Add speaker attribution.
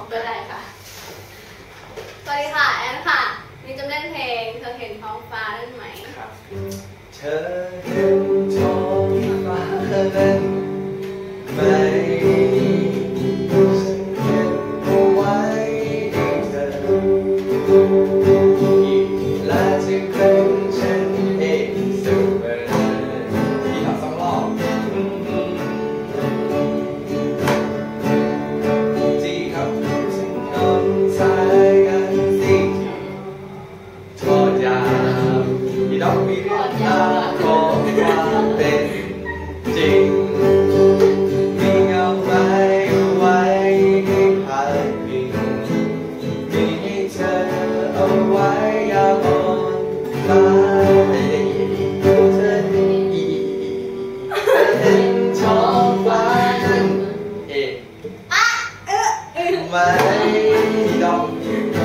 Speaker 1: ก็ได้ค่ะสวัสดีค่ะแอนค่ะนี่จะเล่นเพลงเธอเห็นท้องฟ้านั่นไหม
Speaker 2: ครับเธอเห็นท้องฟ้านั้นไหมฉันเก็บเอาไว้ให้เธอและจะเป็นฉันเองเสมอที่ทำ2 รอบที่ครับฉันนอนสายกันสิทอดยาที่ต้องมีเรื่องราวของความเป็นจริงมีเงาไม้ไว้ให้พักพิงมีให้เธอเอาไว้ยามอ่อนล้าเธอเห็นท้องฟ้านั้นไหมดอก